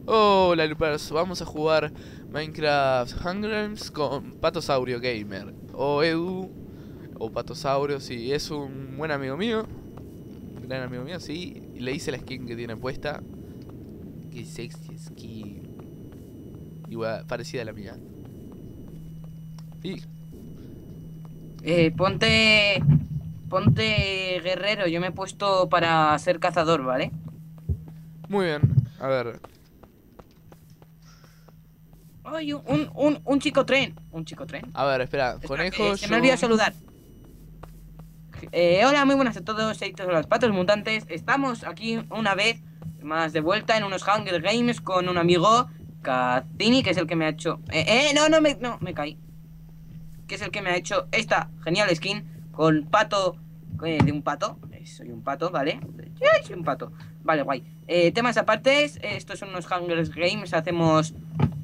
Hola Lupers, vamos a jugar Minecraft Hunger Games con Patosaurio Gamer o Edu o Patosaurio, sí, es un buen amigo mío, un gran amigo mío, sí, y le hice la skin que tiene puesta. Qué sexy skin, igual, parecida a la mía. Y, Ponte guerrero. Yo me he puesto para ser cazador, ¿vale? muy bien, a ver, Ay, un chico tren. Un chico tren. espera, Espera, conejo, se me olvidó yo... saludar. Hola, muy buenas a todos, soy todos los patos mutantes. Estamos aquí una vez más de vuelta en unos Hunger Games con un amigo, Kazini, que es el que me ha hecho. No, me caí. Que es el que me ha hecho esta genial skin con pato, de un pato. Soy un pato, ¿vale? Soy un pato. Vale, guay. Temas apartes, estos son unos Hunger Games, hacemos...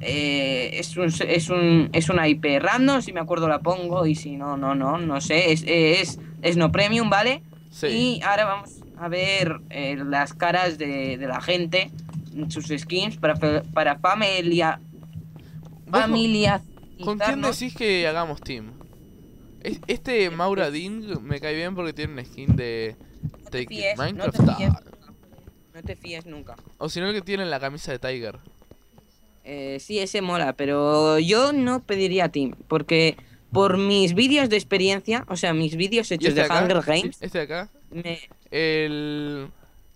es una IP random, si me acuerdo la pongo y si no, no sé. Es no premium, ¿vale? Sí, Y ahora vamos a ver las caras de la gente, sus skins, para vos con quién familiarizarnos. decís que hagamos team? Este Maura Pues Ding me cae bien porque tiene una skin de no te Take fíes, no Minecraft te fíes Style. nunca. No te fíes nunca. O si no, el que tiene la camisa de Tiger. Sí, ese mola, pero yo no pediría Team, porque por mis vídeos de experiencia, o sea, mis vídeos ¿Y hechos este de de acá? Hunger ¿Sí? Games, ¿Este de acá? me... El...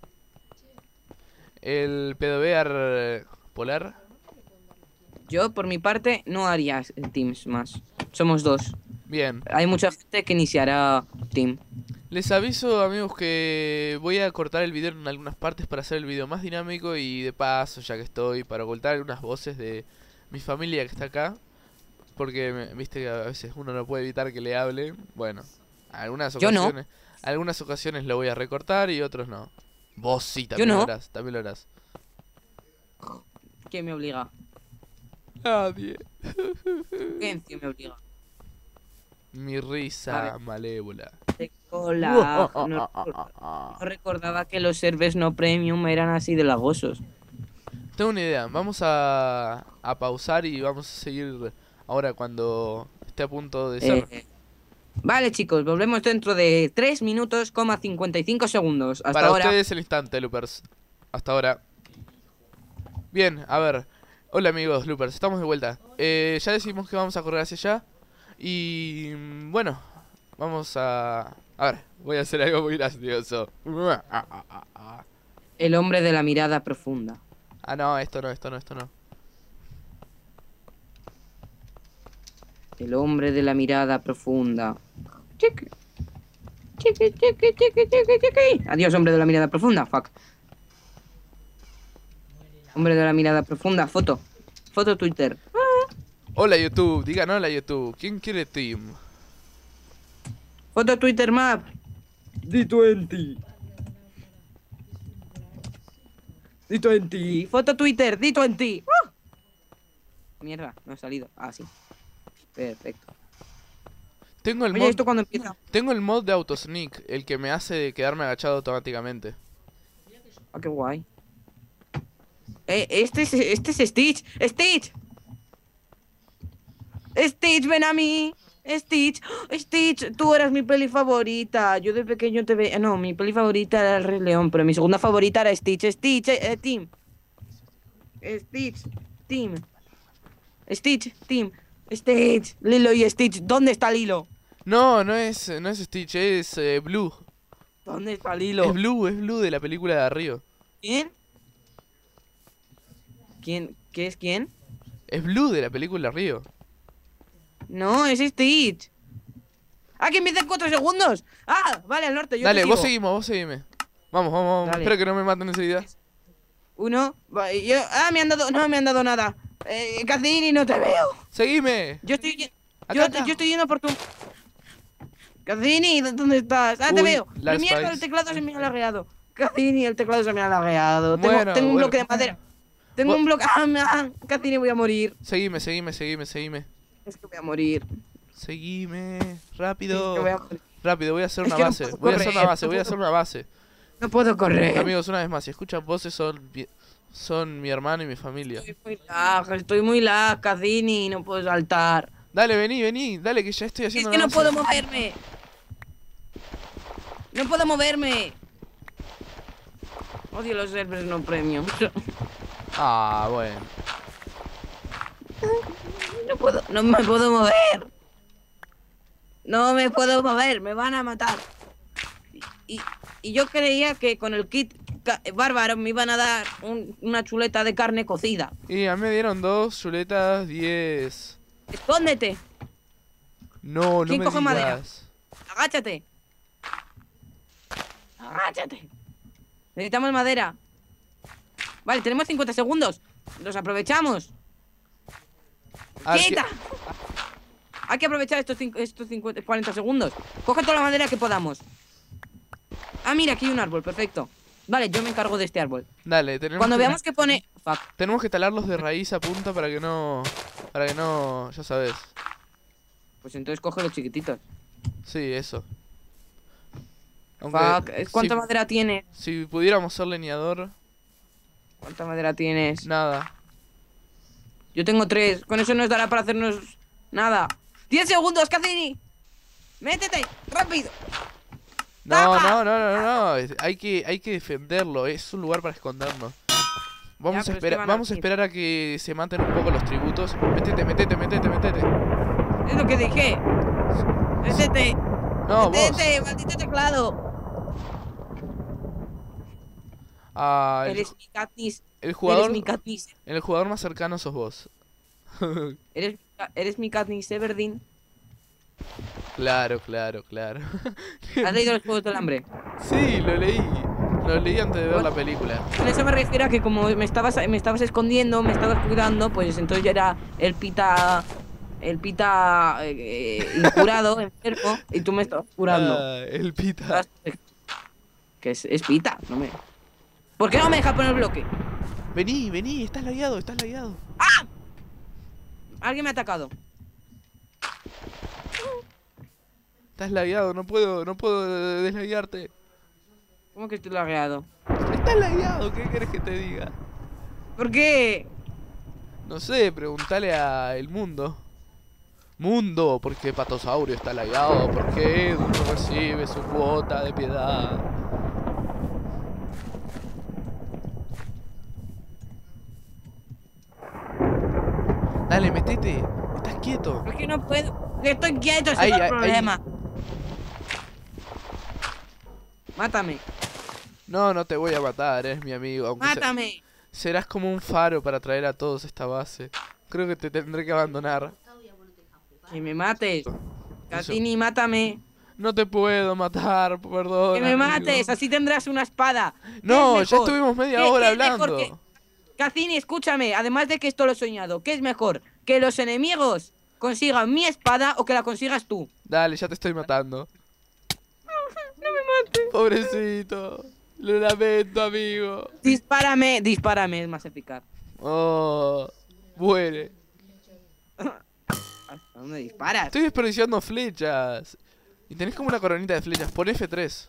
El pedobear polar. yo por mi parte no haría Teams más. Somos dos. Bien. Hay mucha gente que iniciará Team. Les aviso, amigos, que voy a cortar el video en algunas partes para hacer el video más dinámico y de paso, ya que estoy, para ocultar algunas voces de mi familia que está acá. Porque, viste que a veces uno no puede evitar que le hable. Bueno, Yo no, algunas ocasiones lo voy a recortar y otros no. Vos sí, yo también lo no. harás, también lo harás. ¿Quién me obliga? Nadie. ¿Quién me obliga? Mi A ver, risa malévola. tengo lag. No recordaba que los servers no premium eran así de lagosos. Tengo una idea, vamos a pausar y vamos a seguir ahora cuando esté a punto de ser. Eh, Vale, chicos, volvemos dentro de 3 minutos, 55 segundos. Hasta Para ahora. ustedes el instante, Loopers. Hasta ahora. Bien, a ver. Hola amigos Loopers, estamos de vuelta. Ya decimos que vamos a correr hacia allá. Y bueno, vamos a... A ver, voy a hacer algo muy gracioso. El hombre de la mirada profunda. Ah, no, esto no. El hombre de la mirada profunda. Chiqui, chiqui. Adiós, hombre de la mirada profunda. Fuck. Hombre de la mirada profunda. Foto. Foto Twitter. Hola YouTube, digan hola YouTube. ¿Quién quiere team? Foto Twitter Map. D20. D20. Foto Twitter. D20. Mierda, no ha salido. Ah, sí. Perfecto. Tengo el Oye, mod ¿esto cuando empieza? Tengo el mod de autosneak, el que me hace quedarme agachado automáticamente. Ah, qué guay. Este es Stitch. ¡Stitch! ¡Stitch, ven a mí! ¡Stitch! ¡Oh! ¡Stitch! Tú eras mi peli favorita. Yo de pequeño te veía. No, mi peli favorita era el Rey León, pero mi segunda favorita era Stitch. ¡Stitch! ¡Team! ¡Stitch! ¡Team! ¡Stitch! ¡Team! ¡Stitch! Lilo y Stitch. ¿Dónde está Lilo? No es Stitch, es Blue. ¿Dónde está Es Lilo? Blue, es Blue de la película de Río. ¿Quién? ¿Quién? ¿Qué es quién? Es Blue de la película de Río. No, es Stitch. ¡Ah, que empieza en 4 segundos! ¡Ah! Vale, al norte, yo te Dale, sigo. vos seguime. Vamos. Dale. Espero que no me maten enseguida. Uno. Me han dado. No me han dado nada. Cazzini, no te veo. ¡Seguime! Yo estoy. Acá. Yo estoy yendo por tu. Cazzini, ¿dónde estás? Ah, te Uy, veo. la Pero mierda, el Spice. teclado se me ha lagueado. Cazzini, el teclado se me ha lagueado. Bueno, Tengo un bueno. bloque de madera. Tengo Vos- un bloque. Cazzini, voy a morir. Seguime. Es que voy a morir. Seguime. Es que Rápido. voy a morir. Rápido, voy a hacer Es una que no base. puedo Voy a hacer una correr. base, voy a hacer una base. No puedo correr. Amigos, una vez más, si escuchan voces son Son mi hermano y mi familia. Estoy muy lag, Cassini, no puedo saltar. Dale, vení, vení, dale que ya estoy Es haciendo que la no base. puedo moverme. No puedo moverme. Odio los servers no premium. Ah, bueno. No me puedo mover. No me puedo mover, me van a matar. Y yo creía que con el kit bárbaro me iban a dar una chuleta de carne cocida. Y a mí me dieron 2 chuletas 10. ¡Escóndete! No, no ¿Quién me coge digas. madera? ¡Agáchate! ¡Agáchate! Necesitamos madera. Vale, tenemos 50 segundos. Los aprovechamos. Ah, ¡Quita! Hay que aprovechar estos 40 segundos. Coge toda la madera que podamos. Ah, mira, aquí hay un árbol, perfecto. Vale, yo me encargo de este árbol. Dale, tenemos Cuando que, veamos que pone... Fuck. tenemos que talarlos de raíz a punta para que no... Para que no... Ya sabes. Pues entonces coge los chiquititos. Sí, eso. Fuck. ¿Cuánta madera tienes? Si pudiéramos ser leñador... ¿Cuánta madera tienes? Nada. Yo tengo 3. Con eso nos dará para hacernos... Nada. 10 segundos, Cassini. Métete, rápido. No, ¡Tapa! no. Hay que defenderlo. Es un lugar para escondernos. Vamos Ya, a pero es que esperar, van a vamos a venir. esperar a que se maten un poco los tributos. Métete. Es lo que dije. Métete. No, vos. Métete, maldito teclado. Ah, Eres mi Katniss. el jugador, Eres mi Katniss. el jugador más cercano sos vos. Eres mi Katniss Everdeen. Claro. ¿Has leído los Juegos del Hambre? Sí, lo leí. Lo leí antes de ver la película. Con eso me refiero a que como me estabas escondiendo, me estabas cuidando, pues entonces ya era el pita incurado, enfermo, y tú me estabas curando. Ah, el pita. Que es pita, no me... ¿Por qué no me deja poner bloque? Vení, estás lagueado. Alguien me ha atacado. Estás lagueado, no puedo deslaguearte. ¿Cómo que estoy lagueado? Estás lagueado, ¿qué querés que te diga? ¿Por qué? No sé, preguntale a el mundo. Mundo, ¿por qué Patosaurio está lagueado? ¿Por qué Edu no recibe su cuota de piedad? Dale, metete. Estás quieto. ¿Por qué no puedo? Estoy quieto, ese Ahí, es el ahí, problema. Mátame, No te voy a matar, eres mi amigo. Aunque mátame. serás como un faro para traer a todos a esta base. Creo que te tendré que abandonar. Que me mates. Cassini, mátame. No te puedo matar, perdón. Que me amigo. mates, así tendrás una espada. ¿Qué No, es ya mejor? estuvimos media ¿Qué hora es mejor hablando. que- Cassini, escúchame, además de que esto lo he soñado, ¿qué es mejor? ¿Que los enemigos consigan mi espada o que la consigas tú? Dale, ya te estoy matando. No me mates. Pobrecito. Lo lamento, amigo. Dispárame, es más eficaz. Oh, muere. ¿A dónde disparas? Estoy desperdiciando flechas. Y tenés como una coronita de flechas. Pon F3.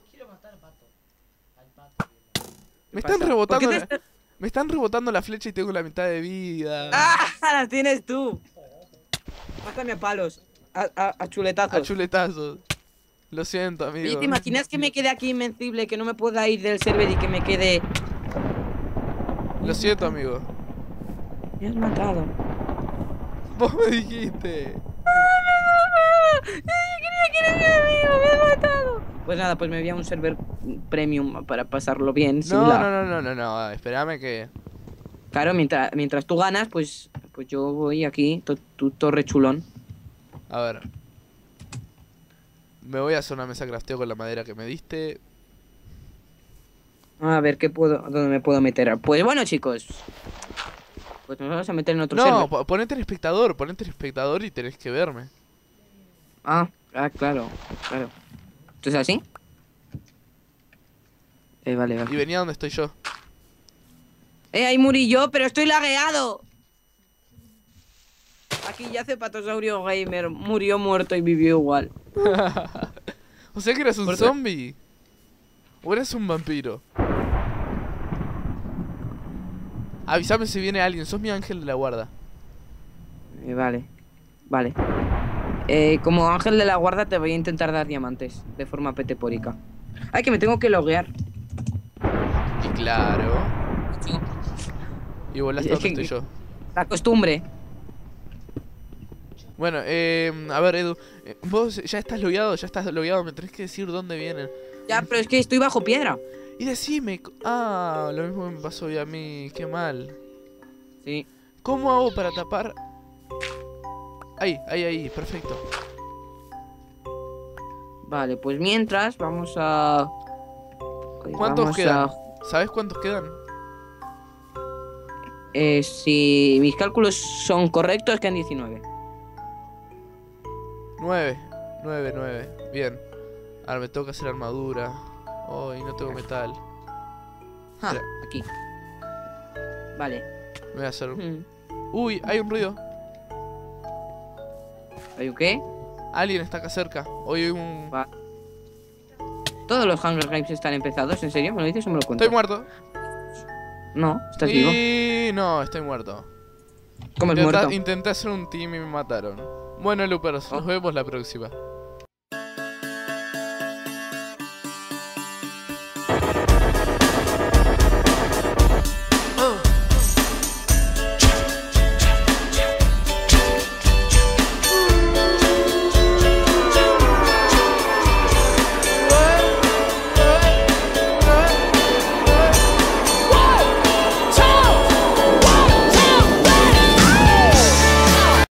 Me están pasa? rebotando. ¿Por qué te Me están rebotando la flecha y tengo la mitad de vida. ¡Ah! ¡Las tienes tú! Mátame a palos. A chuletazos. A chuletazos. Lo siento, Oye, amigo. ¿te imaginas que me quede aquí invencible, que no me pueda ir del server y que me quede... Lo siento, amigo. Me has matado. Vos me dijiste. Creía que era mi amigo, me has matado. Pues nada, pues me voy a un server premium para pasarlo bien. sin lag. No. Espérame que. Claro, mientras tú ganas, pues yo voy aquí, tu torre chulón. A ver. Me voy a hacer una mesa crafteo con la madera que me diste. A ver, ¿dónde me puedo meter? Pues bueno, chicos. Pues nos vamos a meter en otro No, server. ponete en espectador y tenés que verme. Claro. ¿Esto es así? Vale. Y venía donde estoy yo. Ahí morí yo, pero estoy lagueado. Aquí yace Patosaurio Gamer. Murió muerto y vivió igual. O sea que eres un Por- zombie. O eres un vampiro. Avísame si viene alguien, sos mi ángel de la guarda. Vale. Vale. Como ángel de la guarda te voy a intentar dar diamantes de forma petepórica. Ay, que me tengo que loguear. Y claro. Y volaste Es donde que- estoy yo. La costumbre. Bueno, a ver, Edu, vos ya estás logueado, me tenés que decir dónde vienen. Ya, pero es que estoy bajo piedra. Y decime, lo mismo me pasó hoy a mí, qué mal. Sí. ¿Cómo hago para tapar? Ahí, perfecto. Vale, pues mientras vamos a... ¿Cuántos vamos quedan? ¿Sabes cuántos quedan? Si mis cálculos son correctos, quedan 19. 9. Bien. Ahora me toca hacer armadura. Oh, y no tengo metal. Ah, Espera. aquí. Vale. Me voy a hacer... Hmm. Uy, hay un ruido. ¿Hay un qué? Alguien está acá cerca. Hoy hay un... Va. Todos los Hunger Games están empezados, ¿en serio? ¿Me lo dices o me lo cuentas? Estoy muerto. No, estás vivo. Y... No, estoy muerto. ¿Cómo es muerto? Intenté hacer un team y me mataron. Bueno, Loopers, nos vemos la próxima.